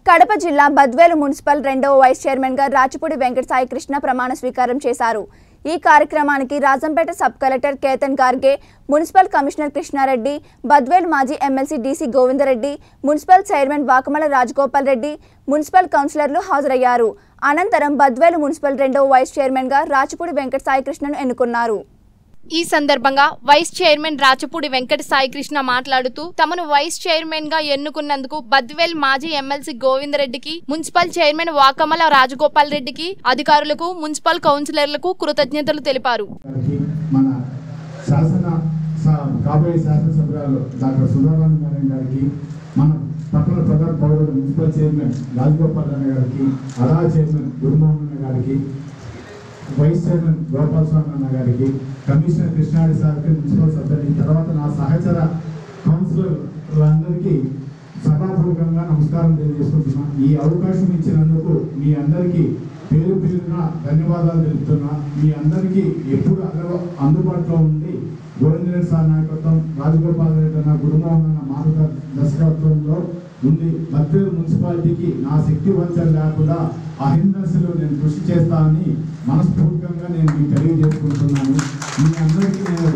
కడప జిల్లా బద్వేలు మున్సిపల్ రెండవ vice chairman గా రాచపూడి వెంకట సాయి కృష్ణ ప్రమాణ స్వీకారం చేశారు। ఈ కార్యక్రమానికి Rajampet sub collector Ketan Garge, municipal commissioner Krishna Reddy, Badvel మాజీ MLC DC Govinda Reddy, municipal chairman Vakamala Rajagopal Reddy, municipal కౌన్సిలర్లు హాజరయ్యారు। అనంతరం బద్వేలు మున్సిపల్ రెండవ వైస్ చైర్మన్ గా రాచపూడి వెంకట సాయి కృష్ణను ఎన్నుకున్నారు। ఈ సందర్భంగా వైస్ చైర్మన్ రాచపూడి వెంకట సాయి కృష్ణ మాట్లాడుతూ తమను వైస్ చైర్మన్ గా ఎన్నుకున్నందుకు బద్వేల్ మాజీ ఎమ్మెల్సీ గోవిందరెడ్డికి, మున్సిపల్ చైర్మన్ వాకమల రాజగోపాల్ రెడ్డికి, అధికారులకు, మున్సిపల్ కౌన్సిలర్లకు కృతజ్ఞతలు తెలిపారు। మన శాసన కాబోయే శాసనసభ్యులు డాక్టర్ సుధారాణి మేడం గారికి, మన పట్టణ ప్రధాన పౌరుడు మున్సిపల్ చైర్మన్ రాజగోపాల్ రెడ్డి గారికి, అడా చైర్మన్ గురుమోహన్ గారికి, వైస్ చైర్మన్ గోపాల్ స్వామి అన్న గారికి, కమిషనర్ కృష్ణారెడ్డి సార్కి, మున్సిపల్ సభ్యులకి, తర్వాత నా సహచర కౌన్సిలర్లందరికీ సభాపూర్వకంగా నమస్కారం తెలియజేసుకుంటున్నా। ఈ అవకాశం ఇచ్చినందుకు మీ అందరికీ పేరు పేరున ధన్యవాదాలు తెలుపుతున్నా। మీ అందరికీ ఎప్పుడు అందుబాటులో ఉండి గోవిందరెడ్డి సార్ నాయకత్వం, రాజగోపాల్ రెడ్డి అన్న, గురుమోహన్ అన్న మార్గదర్శకత్వంలో ఉండి బద్వేలు మున్సిపాలిటీకి నా శక్తి వంచన లేకుండా అహిందశలో నేను కృషి చేస్తానని మనస్ఫూర్తిగా నేను మీకు తెలియజేసుకుంటున్నాను। మీ అందరికీ నేను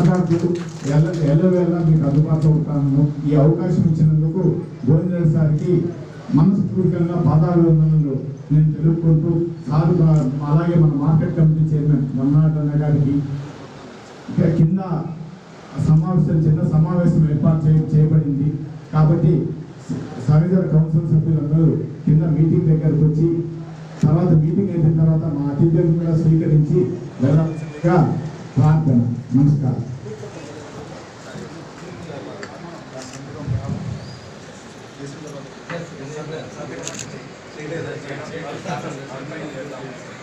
ఎల్లవేళ మీకు అందుబాటులో ఉంటాను। ఈ అవకాశం ఇచ్చినందుకు గోవిందరెడ్డి సార్కి మనస్ఫూర్తిగా పాదాభివందనలు నేను తెలుపుకుంటూ, సార్ అలాగే మన మార్కెట్ కమిటీ చైర్మన్ రమణారాయణ గారికి కింద చిన్న సమావేశం ఏర్పాటు చేయబడింది కాబట్టి సహచర కౌన్సిల్ సభ్యులందరూ కింద మీటింగ్ దగ్గరకు వచ్చి తర్వాత మీటింగ్ అయిన తర్వాత మా అతిథులను కూడా స్వీకరించి వెళ్ళాల్సిందిగా ప్రార్థన। నమస్కారం।